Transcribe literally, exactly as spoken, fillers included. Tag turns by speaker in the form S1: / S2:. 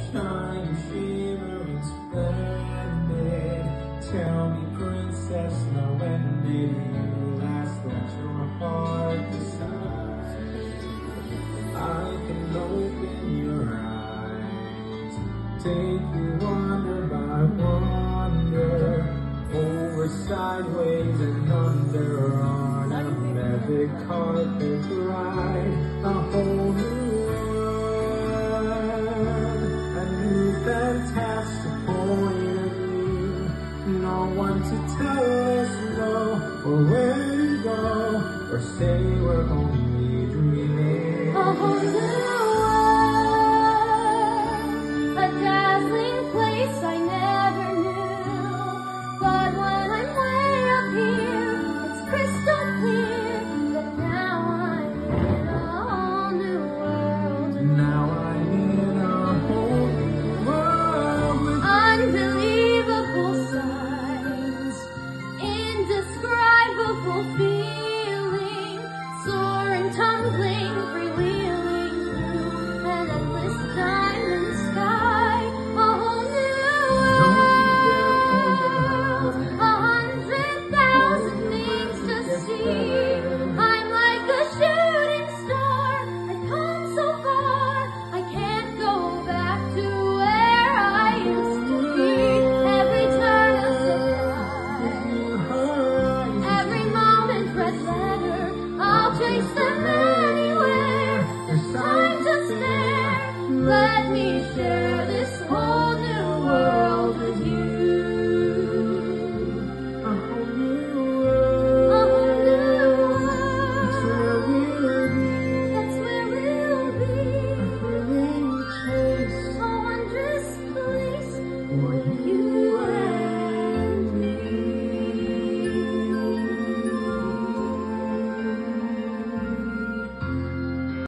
S1: Shiny, shimmering, splendid. Tell me, princess, now when did you last let your heart decide? I can open your eyes, take you wonder by wonder, over, sideways, and under on a magic carpet ride, a whole new world, a new fantastic point of view. No one to tell us no, or where to go, or say we're only dreaming.
S2: A whole new world, a dazzling place I never knew. But when I'm way up here, it's crystal clear that now I'm in a whole new world.
S1: Now I'm in a whole new world with
S2: Unbelievable sights, indescribable feeling, soaring, tumbling, freewheeling through an endless diamond sky. A whole new world, a hundred thousand things to see. I'm like a shooting star, I've come so far, I can't go back to where I used to be. Every turn a surprise, every moment red letter, I'll chase them anywhere. There's time to spare, let me share this